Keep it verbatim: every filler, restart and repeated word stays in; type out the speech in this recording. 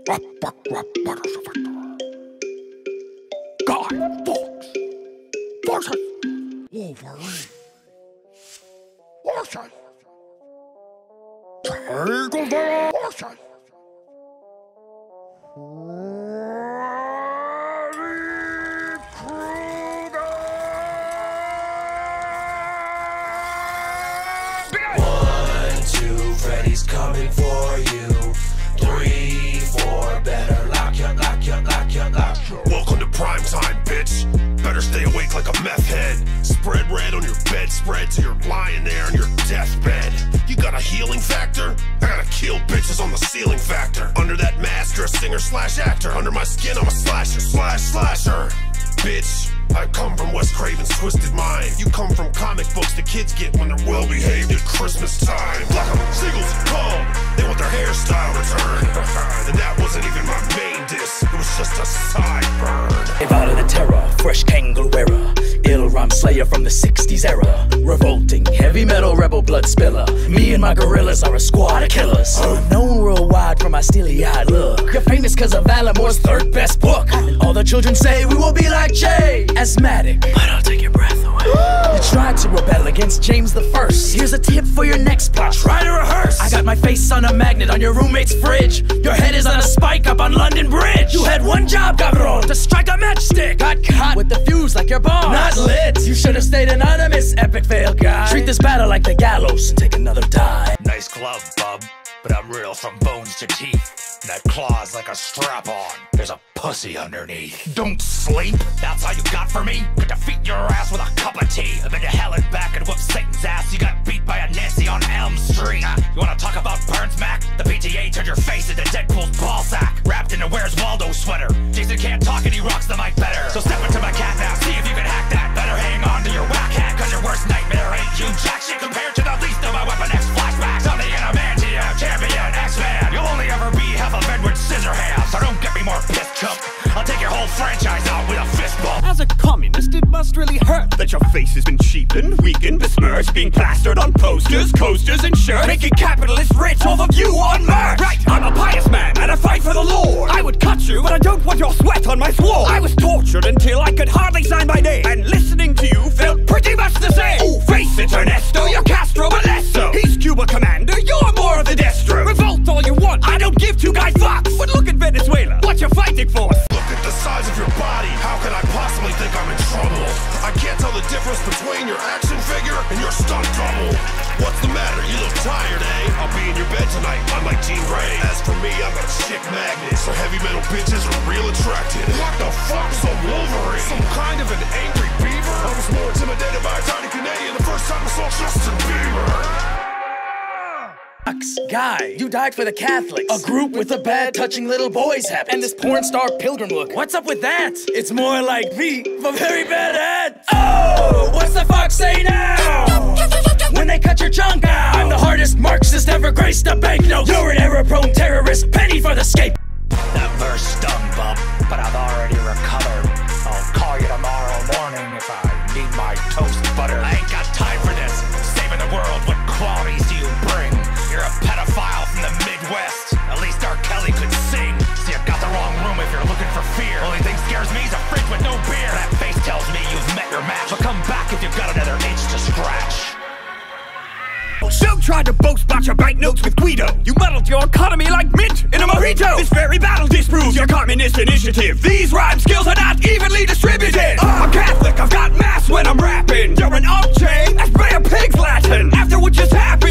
Guy Fawkes versus Wolverine. Horses. Take over horses. One, two, Freddy's coming for you. Three, four, better lock ya, lock ya, lock ya, lock ya. Welcome to prime time, bitch. Better stay awake like a meth head. Spread red on your bedspread till you're lying there on your deathbed. You got a healing factor? I gotta kill bitches on the ceiling factor. Under that mask, you're a singer slash actor. Under my skin, I'm a slasher slash slasher. Bitch, I come from Wes Craven's Twisted Mind. You come from comic books the kids get when they're well behaved at Christmas time. Black Seagulls come, they want their hairstyle returned. And that wasn't even my main diss, it was just a sideburn. Evada the Terror, fresh kangaroo era, ill rhyme slayer from the sixties era. Revolting, heavy metal rebel blood spiller. Me and my gorillas are a squad of killers. I'm known worldwide for my steely-eyed look. You're famous cause of Alan Moore's third best book. And all the children say we will be like Jay. Asthmatic, but I'll take your breath away. You tried to rebel against James the First. Here's a tip for your next plot, try to rehearse. I got my face on a magnet on your roommate's fridge. Your head is on a spike up on London Bridge. You had one job, cabron, to strike a matchstick. Got caught with the fuse like your boss. Not lit, you should have stayed anonymous, epic fail guy. Treat this battle like the gallows and take another dive. Nice glove, bub, but I'm real from bones to teeth. That claw's like a strap-on. There's a pussy underneath. Don't sleep. That's all you got for me? Could defeat your ass with a cup of tea. I've been to hell and back and whooped Satan's ass. You got beat by a Nancy on Elm Street. Uh, you wanna talk about Burns, Mac? The P T A turned your face into Deadpool's ball sack. Wrapped in a Where's Waldo sweater. Jason can't talk and he rocks the mic better. So step into my cat now, see if you can hack that. Better hang on to your whack hat, cause your worst nightmare ain't you jack shit compared to the least of my Weapon X flashbacks. I'm the Adamantium champion X-Man. You'll only ever be half of Edward Scissorhands, so don't get me more pissed, chump. I'll take your whole franchise out with a fist bump. As a communist, it must really hurt that your face has been cheapened, weakened, besmirched, being plastered on posters, coasters, and shirts, making capitalists rich off of you on merch. Right, I'm a pious man and I fight for the Lord. I would cut you, but I don't want your sweat on my sword. I was tortured until I could hardly sign my name, and listening to you felt pretty much the same. Ooh, face it, Ernesto, you're Castro, but less so. He's Cuba commander, you're more of the Destro. Revolt all you want, I don't give two guys fucks. But look at Venezuela, what you fighting for? Look at the size of your body, how can I possibly think I'm in trouble? I can't tell the difference between your action figure and your stunt double. What's the matter, you look tired, eh? I'll be in your bed tonight, unlike Jean Grey. As for me, I'm a chick magnet, so heavy metal bitches are real attracted. What the fuck's a Wolverine? Some kind of an angry beaver? I was more intimidated by a tiny Canadian the first time I saw Justin Bieber. Guy, you died for the Catholics. A group with a bad touching little boys habit. And this porn star pilgrim look. What's up with that? It's more like me from very bad ads. Oh, what's the fuck say now? When they cut your junk out. I'm the hardest Marxist ever graced a banknote. You're an error-prone terrorist, penny for the scape. That verse stung, bub, but I've already recovered. I'll call you tomorrow morning if I need my toast butter. I ain't got time for this. Saving the world, what qualities do you bring? You're a pedophile from the Midwest. At least R. Kelly could sing. See, I got the wrong room if you're looking for fear. Only thing scares me is a fridge with no beer. That face tells me you've met your match. But come back if you've got another itch to scratch. So tried to boast about your banknotes with Guido. You muddled your economy like mint in a mojito. This very battle disproves your communist initiative. These rhyme skills are not evenly distributed. I'm Catholic, I've got mass when I'm rapping. You're an upchain, that's Bay of Pigs Latin. After what just happened,